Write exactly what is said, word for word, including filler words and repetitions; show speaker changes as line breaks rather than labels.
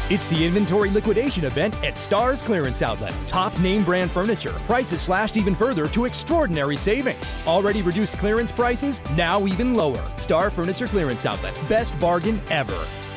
It's the inventory liquidation event at Star's Clearance Outlet. Top name brand furniture. Prices slashed even further to extraordinary savings. Already reduced clearance prices, now even lower. Star Furniture Clearance Outlet. Best bargain ever.